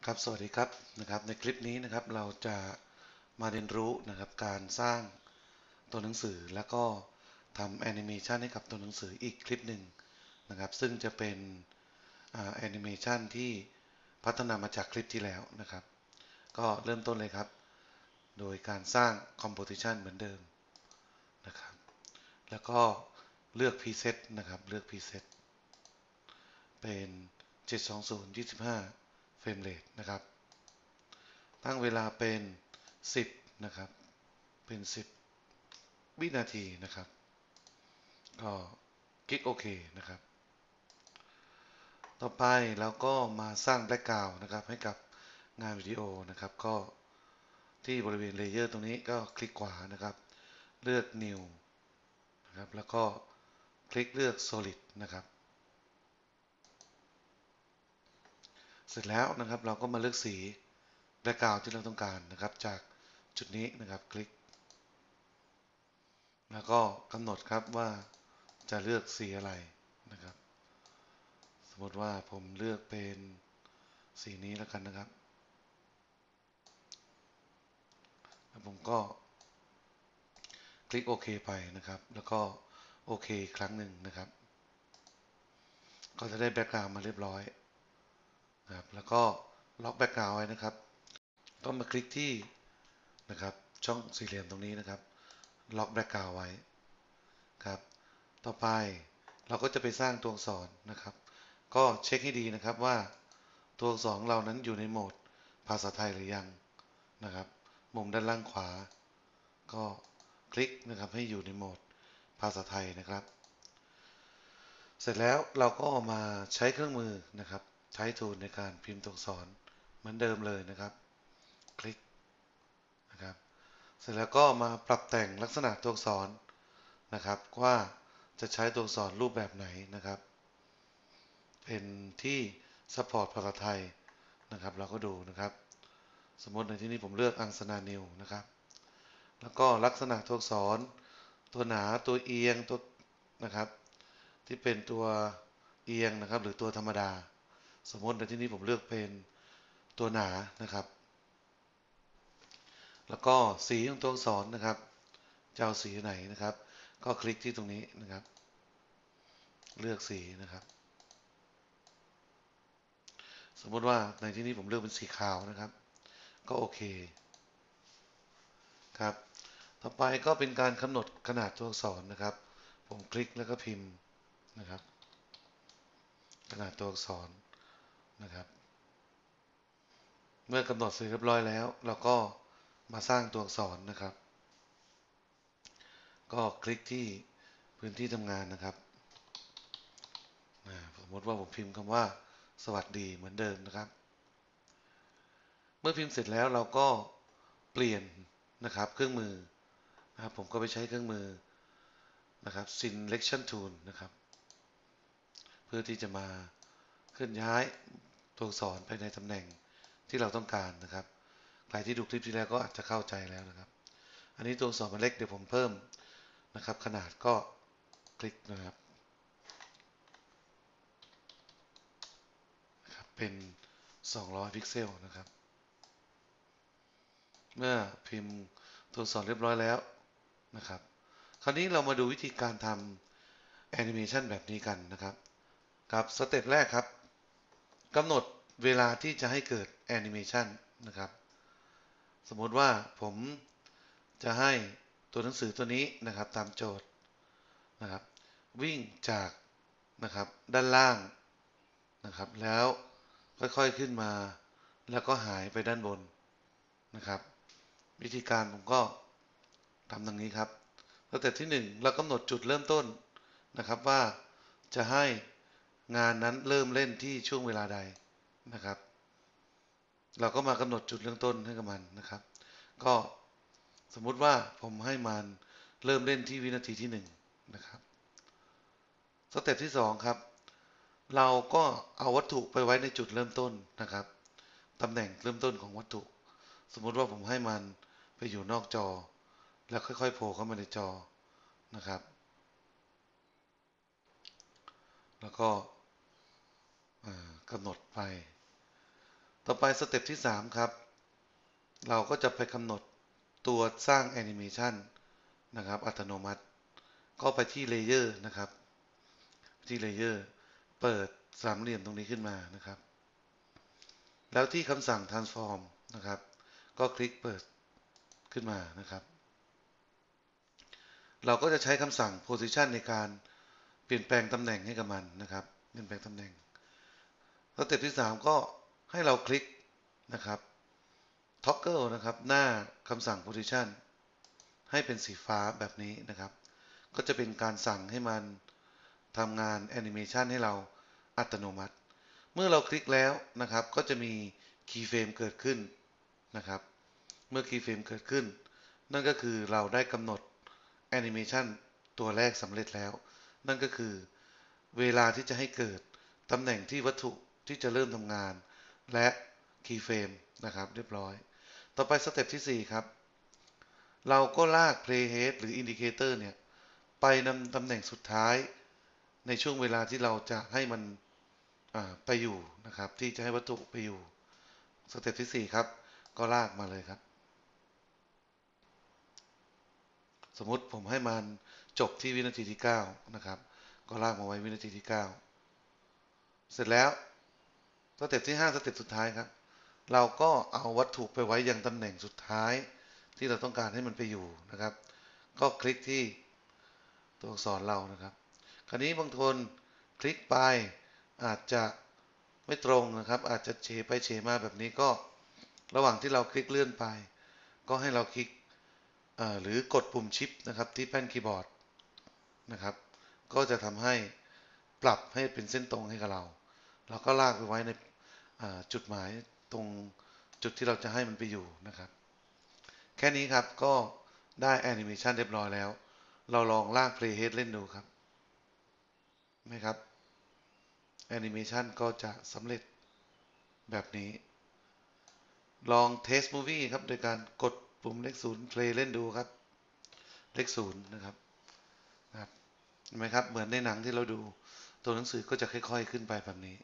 ครับสวัสดีครับในคลิปนี้นะครับเราจะมาเรียนรู้นะครับการสร้างตัวหนังสือแล้วก็ทำแอนิเมชันให้กับตัวหนังสืออีกคลิปหนึ่งนะครับซึ่งจะเป็นแอนิเมชันที่พัฒนามาจากคลิปที่แล้วนะครับก็เริ่มต้นเลยครับโดยการสร้าง composition เหมือนเดิมนะครับแล้วก็เลือก preset นะครับเลือก preset เป็น720 25เฟรมเรทนะครับตั้งเวลาเป็น10นะครับเป็น10วินาทีนะครับก็คลิกโอเคนะครับต่อไปเราก็มาสร้างแบ็กกราวด์นะครับให้กับงานวิดีโอนะครับก็ที่บริเวณเลเยอร์ตรงนี้ก็คลิกขวานะครับเลือก New นะครับแล้วก็คลิกเลือก Solid นะครับเสร็จแล้วนะครับเราก็มาเลือกสีแบ็กกราวด์ที่เราต้องการนะครับจากจุดนี้นะครับคลิกแล้วก็กำหนดครับว่าจะเลือกสีอะไรนะครับสมมติว่าผมเลือกเป็นสีนี้แล้วกันนะครับแล้วผมก็คลิกโอเคไปนะครับแล้วก็โอเคอีกครั้งหนึ่งนะครับก็จะได้แบ็กกราวด์มาเรียบร้อยนะครับแล้วก็ล็อกแบ็กกราวด์ไว้นะครับก็มาคลิกที่นะครับช่องสี่เหลี่ยมตรงนี้นะครับล็อกแบ็กกราวด์ไว้ครับต่อไปเราก็จะไปสร้างตัวอักษรนะครับก็เช็คให้ดีนะครับว่าตัวอักษรเรานั้นอยู่ในโหมดภาษาไทยหรือยังนะครับมุมด้านล่างขวาก็คลิกนะครับให้อยู่ในโหมดภาษาไทยนะครับเสร็จแล้วเราก็มาใช้เครื่องมือนะครับใช้ทูลในการพิมพ์ตัวอักษรเหมือนเดิมเลยนะครับคลิกนะครับเสร็จแล้วก็มาปรับแต่งลักษณะตัวอักษรนะครับว่าจะใช้ตัวอักษรรูปแบบไหนนะครับเป็นที่ support ภาษาไทยนะครับเราก็ดูนะครับสมมติในที่นี้ผมเลือกอังสนานิวนะครับแล้วก็ลักษณะตัวอักษรตัวหนาตัวเอียงตัวนะครับที่เป็นตัวเอียงนะครับหรือตัวธรรมดาสมมติในที่นี้ผมเลือกเป็นตัวหนานะครับแล้วก็สีของตัวอักษรนะครับจะเอาสีไหนนะครับก็คลิกที่ตรงนี้นะครับเลือกสีนะครับสมมติว่าในที่นี้ผมเลือกเป็นสีขาวนะครับก็โอเคครับต่อไปก็เป็นการกำหนดขนาดตัวอักษรนะครับผมคลิกแล้วก็พิมพ์นะครับขนาดตัวอักษรนะครับเมื่อกำหนดเสร็จเรียบร้อยแล้วเราก็มาสร้างตัวอักษรนะครับก็คลิกที่พื้นที่ทำงานนะครับสมมติว่าผมพิมพ์คำว่าสวัสดีเหมือนเดิมนะครับเมื่อพิมพ์เสร็จแล้วเราก็เปลี่ยนนะครับเครื่องมือนะครับผมก็ไปใช้เครื่องมือนะครับ selection tool นะครับเพื่อที่จะมาเคลื่อนย้ายตัวอักษรไปในตำแหน่งที่เราต้องการนะครับใครที่ดูคลิปที่แล้วก็อาจจะเข้าใจแล้วนะครับอันนี้ตัวอักษรมันเล็กเดี๋ยวผมเพิ่มนะครับขนาดก็คลิกนะครับเป็น200พิกเซลนะครับเมื่อพิมพ์ตัวอักษรเรียบร้อยแล้วนะครับคราวนี้เรามาดูวิธีการทำแอนิเมชันแบบนี้กันนะครับครับสเต็ปแรกครับกำหนดเวลาที่จะให้เกิดแอนิเมชันนะครับสมมติว่าผมจะให้ตัวหนังสือตัวนี้นะครับตามโจทย์นะครับวิ่งจากนะครับด้านล่างนะครับแล้วค่อยๆขึ้นมาแล้วก็หายไปด้านบนนะครับวิธีการผมก็ทำดังนี้ครับสเต็ปที่1เรากำหนดจุดเริ่มต้นนะครับว่าจะให้งานนั้นเริ่มเล่นที่ช่วงเวลาใดนะครับเราก็มากำหนดจุดเริ่มต้นให้กับมันนะครับก็สมมุติว่าผมให้มันเริ่มเล่นที่วินาทีที่1นะครับสเต็ปที่2ครับเราก็เอาวัตถุไปไว้ในจุดเริ่มต้นนะครับตำแหน่งเริ่มต้นของวัตถุสมมุติว่าผมให้มันไปอยู่นอกจอแล้วค่อยๆโผล่เข้ามาในจอนะครับแล้วก็กำหนดไปต่อไปสเต็ปที่3ครับเราก็จะไปกำหนดตัวสร้างแอนิเมชันนะครับอัตโนมัติก็ไปที่เลเยอร์นะครับที่เลเยอร์เปิดสามเหลี่ยมตรงนี้ขึ้นมานะครับแล้วที่คำสั่ง transform นะครับก็คลิกเปิดขึ้นมานะครับเราก็จะใช้คำสั่ง position ในการเปลี่ยนแปลงตำแหน่งให้กับมันนะครับเปลี่ยนแปลงตำแหน่งสเต็ปที่3ก็ให้เราคลิกนะครับ toggle นะครับหน้าคำสั่ง position ให้เป็นสีฟ้าแบบนี้นะครับก็จะเป็นการสั่งให้มันทำงานแอนิเมชันให้เราอัตโนมัติเมื่อเราคลิกแล้วนะครับก็จะมีคีย์เฟรมเกิดขึ้นนะครับเมื่อคีย์เฟรมเกิดขึ้นนั่นก็คือเราได้กำหนดแอนิเมชันตัวแรกสำเร็จแล้วนั่นก็คือเวลาที่จะให้เกิดตำแหน่งที่วัตถุที่จะเริ่มทำงานและคีย์เฟรมนะครับเรียบร้อยต่อไปสเต็ปที่4ครับเราก็ลาก playhead หรือ indicator เนี่ยไปนำตำแหน่งสุดท้ายในช่วงเวลาที่เราจะให้มันไปอยู่นะครับที่จะให้วัตถุไปอยู่สเต็ปที่4ครับก็ลากมาเลยครับสมมุติผมให้มันจบที่วินาทีที่9นะครับก็ลากมาไว้วินาทีที่9เสร็จแล้วสเต็ปที่5สเต็ปสุดท้ายครับเราก็เอาวัตถุไปไว้ยังตำแหน่งสุดท้ายที่เราต้องการให้มันไปอยู่นะครับก็คลิกที่ตัวอักษรเรานะครับคราวนี้บางคนคลิกไปอาจจะไม่ตรงนะครับอาจจะเฉไปเฉมาแบบนี้ก็ระหว่างที่เราคลิกเลื่อนไปก็ให้เราคลิกหรือกดปุ่มชิปนะครับที่แป้นคีย์บอร์ดนะครับก็จะทำให้ปรับให้เป็นเส้นตรงให้กับเราก็ลากไปไว้ในจุดหมายตรงจุดที่เราจะให้มันไปอยู่นะครับแค่นี้ครับก็ได้แอนิเมชันเรียบร้อยแล้วเราลองลาก Playhead เล่นดูครับไหมครับแอนิเมชันก็จะสำเร็จแบบนี้ลอง Test Movie ครับโดยการกดปุ่มเลข0 Play เล่นดูครับเลข0นะครับเห็นไหมครับเหมือนในหนังที่เราดูตัวหนังสือก็จะค่อยๆขึ้นไปแบบนี้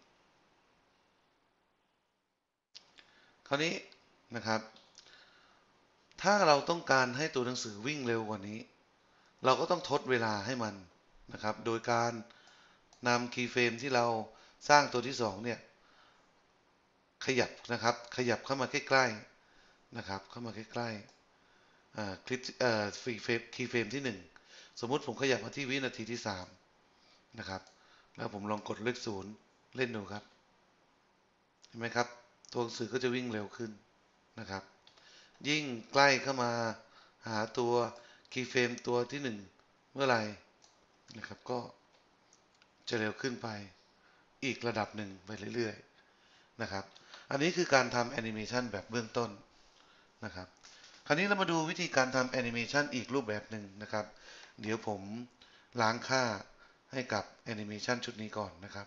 คราวนี้นะครับถ้าเราต้องการให้ตัวหนังสือวิ่งเร็วกว่านี้เราก็ต้องทดเวลาให้มันนะครับโดยการนำคีย์เฟรมที่เราสร้างตัวที่2เนี่ยขยับนะครับขยับเข้ามาใกล้ๆนะครับเข้ามาใกล้ๆคลิปคีย์เฟรมที่1สมมุติผมขยับมาที่วินาทีที่3นะครับแล้วผมลองกดเลข0เล่นดูครับเห็นไหมครับตัวหนังสือก็จะวิ่งเร็วขึ้นนะครับยิ่งใกล้เข้ามาหาตัวคีย์เฟรมตัวที่1เมื่อไหร่นะครับก็จะเร็วขึ้นไปอีกระดับหนึ่งไปเรื่อยๆนะครับอันนี้คือการทำแอนิเมชันแบบเบื้องต้นนะครับคราวนี้เรามาดูวิธีการทำแอนิเมชันอีกรูปแบบหนึ่งนะครับเดี๋ยวผมล้างค่าให้กับแอนิเมชันชุดนี้ก่อนนะครับ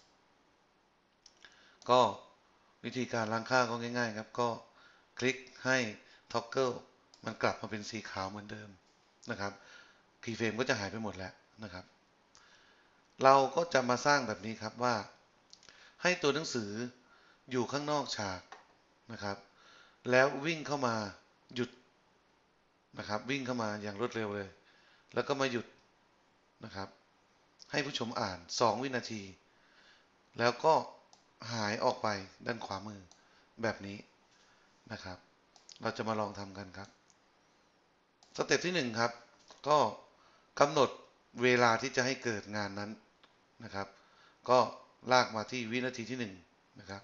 ก็วิธีการล้างค่าก็ง่ายๆครับก็คลิกให้ท็อกเกิลมันกลับมาเป็นสีขาวเหมือนเดิมนะครับคีย์เฟรมก็จะหายไปหมดแล้วนะครับเราก็จะมาสร้างแบบนี้ครับว่าให้ตัวหนังสืออยู่ข้างนอกฉากนะครับแล้ววิ่งเข้ามาหยุดนะครับวิ่งเข้ามาอย่างรวดเร็วเลยแล้วก็มาหยุดนะครับให้ผู้ชมอ่าน2วินาทีแล้วก็หายออกไปด้านขวามือแบบนี้นะครับเราจะมาลองทำกันครับสเต็ปที่1ครับก็กำหนดเวลาที่จะให้เกิดงานนั้นนะครับก็ลากมาที่วินาทีที่1นะครับ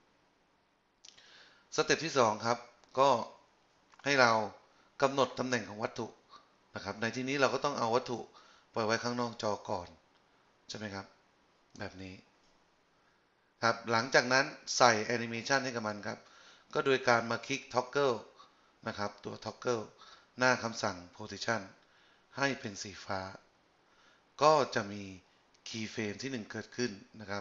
สเต็ปที่2ครับก็ให้เรากำหนดตำแหน่งของวัตถุนะครับในที่นี้เราก็ต้องเอาวัตถุไปไว้ข้างนอกจอก่อนใช่ไหมครับแบบนี้ครับหลังจากนั้นใส่แอนิเมชันให้กับมันครับก็โดยการมาคลิก toggle นะครับตัว toggle หน้าคำสั่ง position ให้เป็นสีฟ้าก็จะมีคีย์เฟรมที่1เกิดขึ้นนะครับ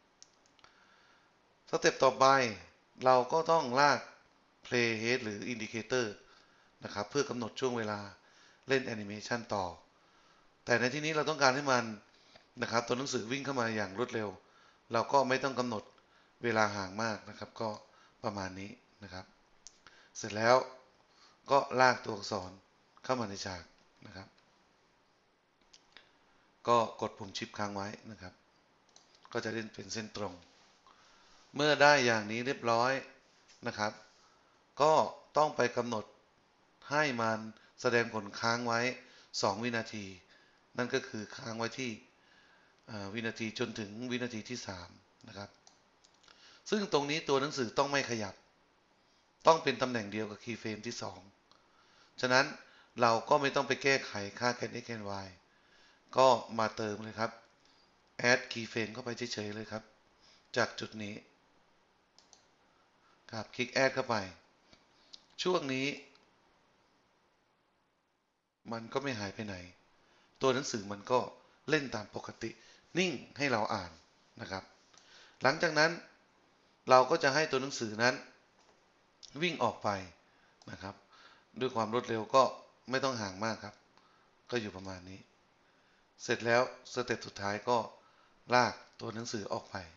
สเต็ปต่อไปเราก็ต้องลาก playhead หรือ indicator นะครับเพื่อกำหนดช่วงเวลาเล่นแอนิเมชันต่อแต่ในที่นี้เราต้องการให้มันนะครับตัวหนังสือวิ่งเข้ามาอย่างรวดเร็วเราก็ไม่ต้องกำหนดเวลาห่างมากนะครับก็ประมาณนี้นะครับ เสร็จแล้วก็ลากตัวอักษรเข้ามาในฉากนะครับก็กดปุ่มชิปค้างไว้นะครับก็จะเล่นเป็นเส้นตรงเมื่อได้อย่างนี้เรียบร้อยนะครับก็ต้องไปกำหนดให้มันแสดงผลค้างไว้2วินาทีนั่นก็คือค้างไว้ที่วินาทีจนถึงวินาทีที่3นะครับซึ่งตรงนี้ตัวหนังสือต้องไม่ขยับต้องเป็นตำแหน่งเดียวกับคีย์เฟรมที่2ฉะนั้นเราก็ไม่ต้องไปแก้ไขค่าแกน x แกน y ก็มาเติมเลยครับ add keyframe เข้าไปเฉยๆเลยครับจากจุดนี้ครับคลิก add เข้าไปช่วงนี้มันก็ไม่หายไปไหนตัวหนังสือมันก็เล่นตามปกตินิ่งให้เราอ่านนะครับหลังจากนั้นเราก็จะให้ตัวหนังสือนั้นวิ่งออกไปนะครับด้วยความรวดเร็วก็ไม่ต้องห่างมากครับก็อยู่ประมาณนี้เสร็จแล้วสเต็ปสุดท้ายก็ลากตัวหนังสือออกไป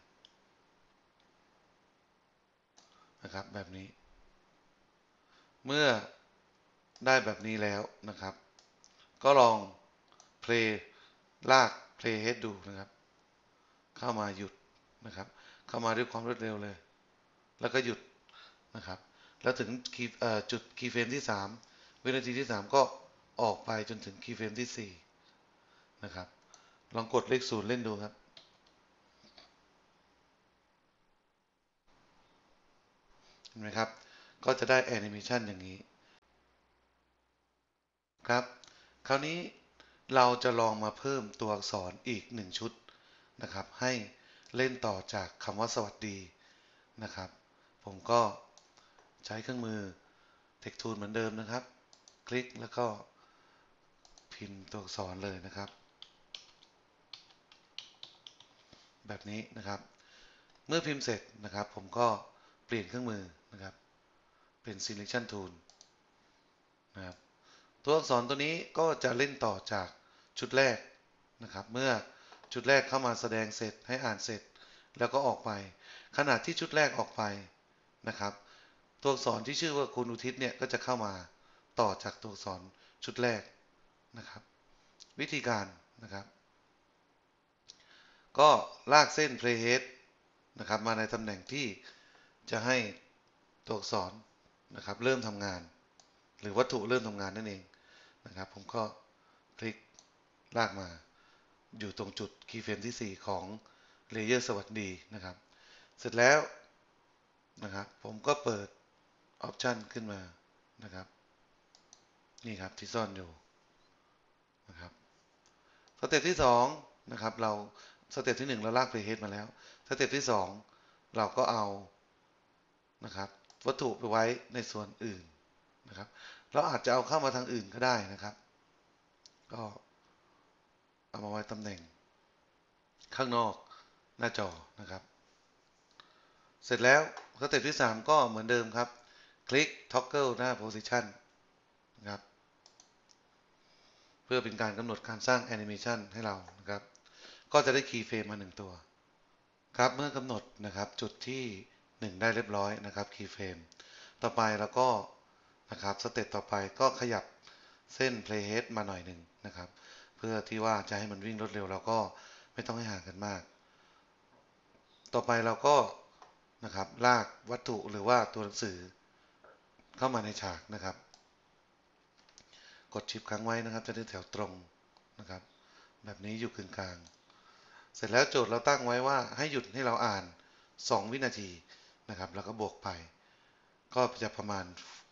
นะครับแบบนี้เมื่อได้แบบนี้แล้วนะครับก็ลองเพลย์ลากเพลย์เฮดดูนะครับเข้ามาหยุดนะครับเข้ามาด้วยความรวดเร็วเลยแล้วก็หยุดนะครับแล้วถึงจุดคีย์เฟรมที่3วินาทีที่3ก็ออกไปจนถึงคีย์เฟรมที่4นะครับลองกดเลข0เล่นดูครับเห็นไหมครับก็จะได้แอนิเมชันอย่างนี้ครับคราวนี้เราจะลองมาเพิ่มตัวอักษรอีก1ชุดนะครับให้เล่นต่อจากคำว่าสวัสดีนะครับผมก็ใช้เครื่องมือ Text Tool เหมือนเดิมนะครับคลิกแล้วก็พิมพ์ตัวอักษรเลยนะครับแบบนี้นะครับเมื่อพิมพ์เสร็จนะครับผมก็เปลี่ยนเครื่องมือนะครับเป็น Selection Tool นะครับตัวอักษรตัวนี้ก็จะเล่นต่อจากชุดแรกนะครับเมื่อชุดแรกเข้ามาแสดงเสร็จให้อ่านเสร็จแล้วก็ออกไปขณะที่ชุดแรกออกไปนะครับตัวอักษรที่ชื่อว่าคุณอุทิศเนี่ยก็จะเข้ามาต่อจากตัวอักษรชุดแรกนะครับวิธีการนะครับก็ลากเส้น playhead นะครับมาในตำแหน่งที่จะให้ตัวอักษรนะครับเริ่มทำงานหรือวัตถุเริ่มทำงานนั่นเองนะครับผมก็คลิกลากมาอยู่ตรงจุดคีย์เฟรมที่4ของเลเยอร์สวัสดีนะครับเสร็จแล้วนะครับผมก็เปิดออปชันขึ้นมานะครับนี่ครับที่ซ่อนอยู่นะครับสเต็ปที่2นะครับเราสเต็ปที่1เราลากเพลย์เฮดมาแล้วสเต็ปที่2เราก็เอานะครับวัตถุไปไว้ในส่วนอื่นนะครับเราอาจจะเอาเข้ามาทางอื่นก็ได้นะครับก็เอามาไว้ตำแหน่งข้างนอกหน้าจอนะครับเสร็จแล้วสเต็ปที่3ก็เหมือนเดิมครับคลิก toggle หน้า position นะครับเพื่อเป็นการกำหนดการสร้างแอนิเมชันให้เรานะครับก็จะได้คีย์เฟรมมา1ตัวครับเมื่อกำหนดนะครับจุดที่1ได้เรียบร้อยนะครับคีย์เฟรมต่อไปแล้วก็นะครับสเต็ปต่อไปก็ขยับเส้น playhead มาหน่อยหนึ่งนะครับเพื่อที่ว่าจะให้มันวิ่งรวดเร็วเราก็ไม่ต้องให้ห่างกันมากต่อไปเราก็นะครับลากวัตถุหรือว่าตัวหนังสือเข้ามาในฉากนะครับกดชิปค้างไว้นะครับจะได้แถวตรงนะครับแบบนี้อยู่กึ่งกลางเสร็จแล้วโจทย์เราตั้งไว้ว่าให้หยุดให้เราอ่าน2วินาทีนะครับแล้วก็บวกไปก็จะประมาณ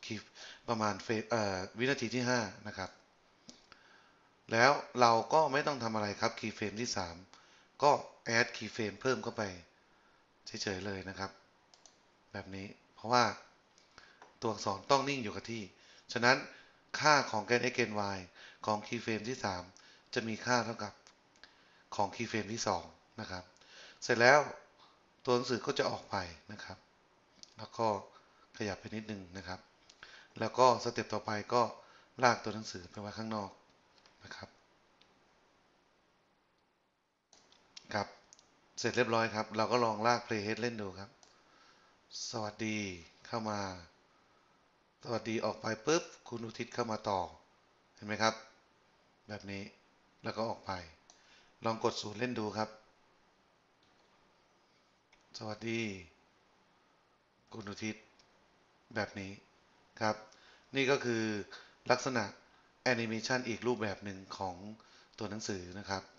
วินาทีที่5นะครับแล้วเราก็ไม่ต้องทำอะไรครับคีย์เฟรมที่3ก็แอดคีย์เฟรมเพิ่มเข้าไปเฉยๆเลยนะครับแบบนี้เพราะว่าตัวอักษรต้องนิ่งอยู่กับที่ฉะนั้นค่าของแกน x แกน y ของคีย์เฟรมที่3จะมีค่าเท่ากับของคีย์เฟรมที่2นะครับเสร็จแล้วตัวหนังสือก็จะออกไปนะครับแล้วก็ขยับไปนิดนึงนะครับแล้วก็สเต็ปต่อไปก็ลากตัวหนังสือไปไว้ข้างนอกนะครับครับเสร็จเรียบร้อยครับเราก็ลองลาก playhead เล่นดูครับสวัสดีเข้ามาสวัสดีออกไปปุ๊บคุณอุทิศเข้ามาต่อเห็นไหมครับแบบนี้แล้วก็ออกไปลองกดศูนย์เล่นดูครับสวัสดีคุณอุทิศแบบนี้ครับนี่ก็คือลักษณะแอนิเมชันอีกรูปแบบหนึ่งของตัวหนังสือนะครับ